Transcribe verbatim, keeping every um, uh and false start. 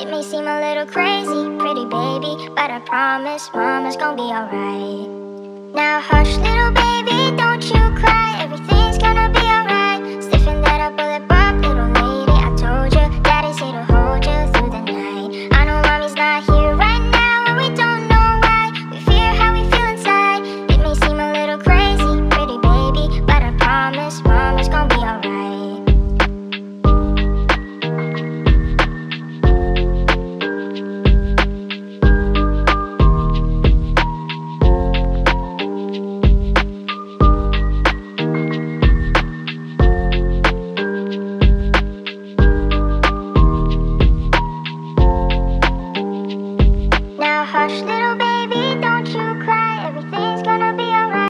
It may seem a little crazy, pretty baby, but I promise mama's gonna be alright. Now hush little baby, don't you cry, everything's gonna be